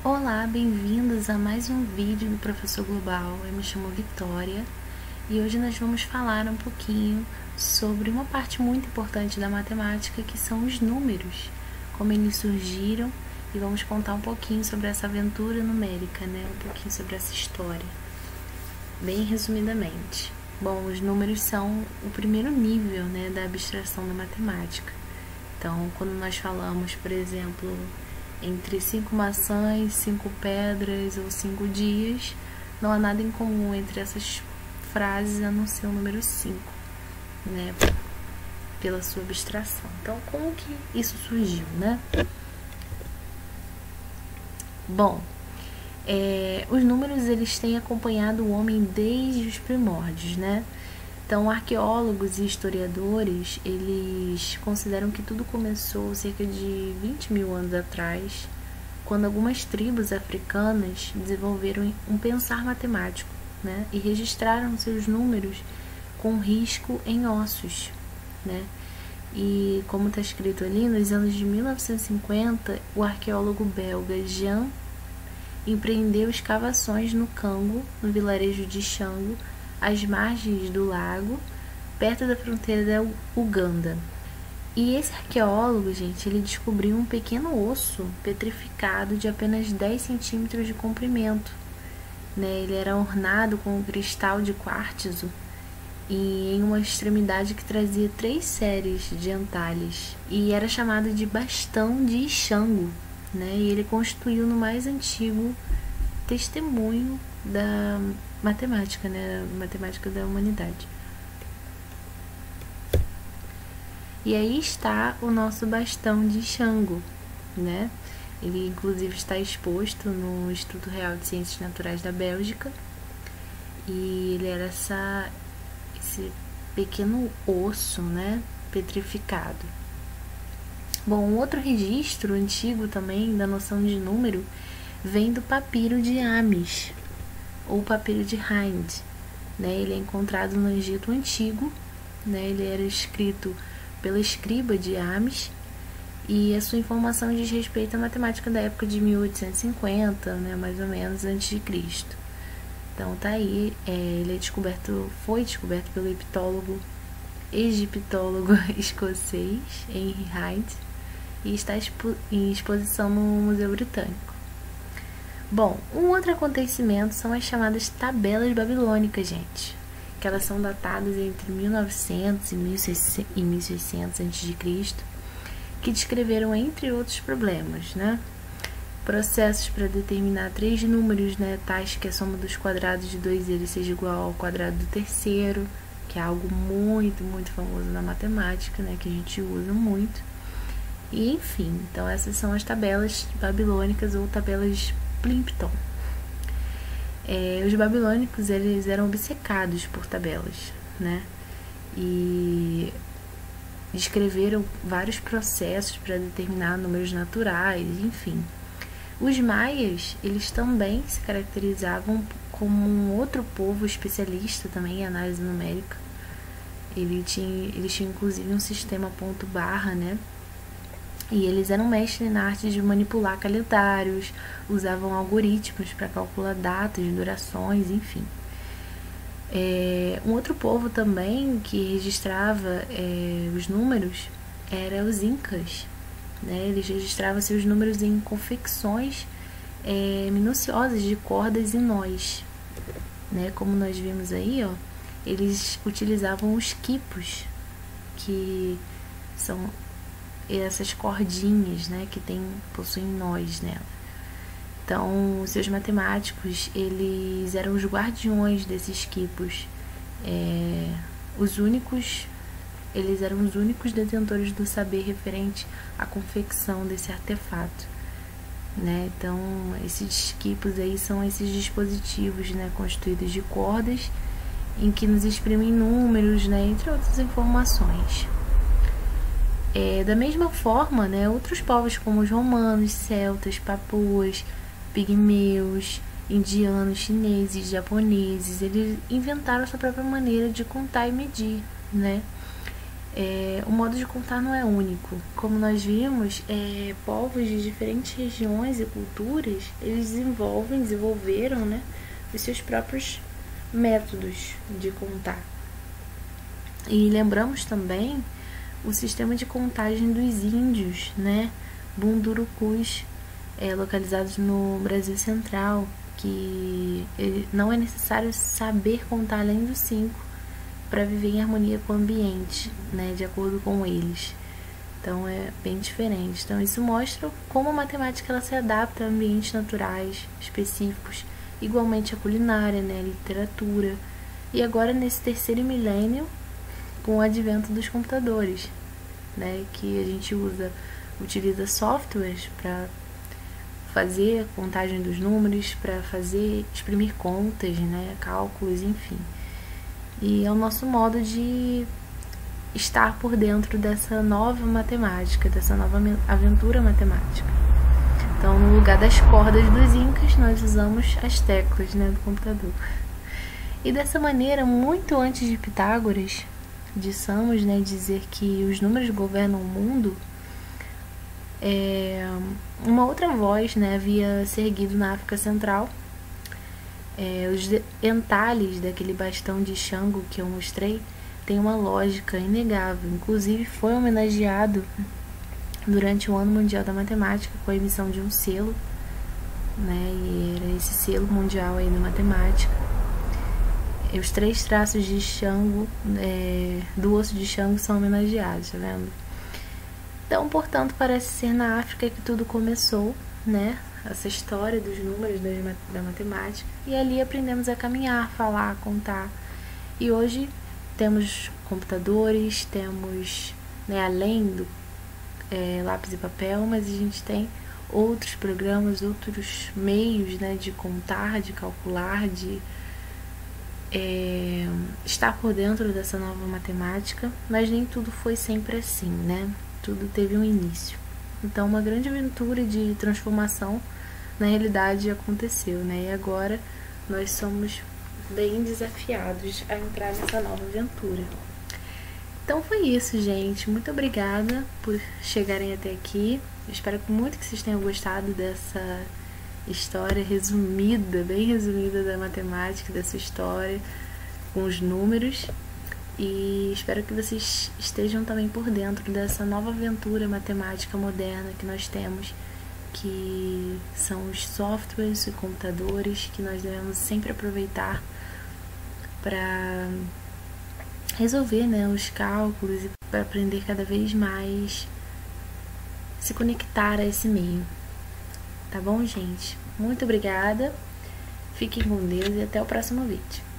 Olá, bem-vindos a mais um vídeo do Professor Global. Eu me chamo Vitória e hoje nós vamos falar um pouquinho sobre uma parte muito importante da matemática, que são os números, como eles surgiram, e vamos contar um pouquinho sobre essa aventura numérica, né? Um pouquinho sobre essa história, bem resumidamente. Bom, os números são o primeiro nível, né, da abstração da matemática. Então, quando nós falamos, por exemplo, entre 5 maçãs, 5 pedras ou 5 dias, não há nada em comum entre essas frases a não ser o número 5, né? Pela sua abstração. Então, como que isso surgiu, né? Bom, os números eles têm acompanhado o homem desde os primórdios, né? Então, arqueólogos e historiadores, eles consideram que tudo começou cerca de 20 mil anos atrás, quando algumas tribos africanas desenvolveram um pensar matemático, né? E registraram seus números com risco em ossos, né? E como está escrito ali, nos anos de 1950, o arqueólogo belga Jean empreendeu escavações no Congo, no vilarejo de Xango, às margens do lago, perto da fronteira da Uganda. E esse arqueólogo, gente, ele descobriu um pequeno osso petrificado de apenas 10 centímetros de comprimento, né? Ele era ornado com um cristal de quartzo e em uma extremidade que trazia 3 séries de entalhes, e era chamado de bastão de Xango, né? E ele constituiu no mais antigo testemunho da matemática, né? Matemática da humanidade. E aí está o nosso bastão de Xango, né? Ele inclusive está exposto no Instituto Real de Ciências Naturais da Bélgica. E ele era esse pequeno osso, né? Petrificado. Bom, um outro registro antigo também da noção de número vem do papiro de Ames, ou papiro de Hind, né? Ele é encontrado no Egito Antigo, né? Ele era escrito pela escriba de Ames, e a sua informação diz respeito à matemática da época de 1850, né? Mais ou menos antes de Cristo. Então tá aí, ele foi descoberto pelo egiptólogo escocês Henry Hyde, e está em exposição no Museu Britânico. Bom, um outro acontecimento são as chamadas tabelas babilônicas, gente, que elas são datadas entre 1900 e 1600 a.C., que descreveram, entre outros problemas, né, processos para determinar 3 números, né, tais que a soma dos quadrados de 2 deles seja igual ao quadrado do terceiro, que é algo muito, muito famoso na matemática, né, que a gente usa muito. E enfim, então essas são as tabelas babilônicas ou tabelas Plimpton. Os babilônicos eles eram obcecados por tabelas, né? E descreveram vários processos para determinar números naturais, enfim. Os maias, eles também se caracterizavam como um outro povo especialista também em análise numérica. Eles tinham inclusive um sistema ponto-barra, né? E eles eram mestres na arte de manipular calendários, usavam algoritmos para calcular datas, durações, enfim. Um outro povo também que registrava os números era os incas, né? Eles registravam seus números em confecções minuciosas de cordas e nós, né? Como nós vimos aí, ó, eles utilizavam os quipos, que são essas cordinhas, né, que possuem nós nela. Então, seus matemáticos, eles eram os guardiões desses quipos, eles eram os únicos detentores do saber referente à confecção desse artefato, né? Então, esses quipos aí são esses dispositivos, né, constituídos de cordas, em que nos exprimem números, né, entre outras informações. Da mesma forma, né, outros povos como os romanos, celtas, papuas, pigmeus, indianos, chineses, japoneses, eles inventaram a sua própria maneira de contar e medir, né? O modo de contar não é único. Como nós vimos, povos de diferentes regiões e culturas, eles desenvolveram, né, os seus próprios métodos de contar. E lembramos também o sistema de contagem dos índios, né, bundurucus, localizados no Brasil Central, que não é necessário saber contar além dos 5 para viver em harmonia com o ambiente, né, de acordo com eles. Então é bem diferente. Então isso mostra como a matemática ela se adapta a ambientes naturais específicos, igualmente a culinária, né, a literatura. E agora nesse terceiro milênio, com o advento dos computadores, né, que a gente utiliza softwares para fazer a contagem dos números, para exprimir contas, né, cálculos, enfim. E é o nosso modo de estar por dentro dessa nova matemática, dessa nova aventura matemática. Então, no lugar das cordas dos incas, nós usamos as teclas, né, do computador. E dessa maneira, muito antes de Pitágoras, dissemos, né, dizer que os números governam o mundo, uma outra voz, né, havia se erguido na África Central. Os entalhes daquele bastão de Xango que eu mostrei tem uma lógica inegável. Inclusive foi homenageado durante o Ano Mundial da Matemática com a emissão de um selo, né? E era esse selo mundial aí da matemática. E os 3 traços de Xango, do osso de Xango, são homenageados, tá vendo? Então, portanto, parece ser na África que tudo começou, né? Essa história dos números da matemática, e ali aprendemos a caminhar, falar, contar. E hoje temos computadores, temos, né, além do lápis e papel, mas a gente tem outros programas, outros meios, né, de contar, de calcular, de estar por dentro dessa nova matemática, mas nem tudo foi sempre assim, né? Tudo teve um início. Então, uma grande aventura de transformação na realidade aconteceu, né? E agora nós somos bem desafiados a entrar nessa nova aventura. Então foi isso, gente. Muito obrigada por chegarem até aqui. Eu espero muito que vocês tenham gostado dessa história resumida, bem resumida da matemática, dessa história com os números. E espero que vocês estejam também por dentro dessa nova aventura matemática moderna que nós temos, que são os softwares e computadores que nós devemos sempre aproveitar para resolver, né, os cálculos e para aprender cada vez mais, se conectar a esse meio. Tá bom, gente? Muito obrigada, fiquem com Deus e até o próximo vídeo.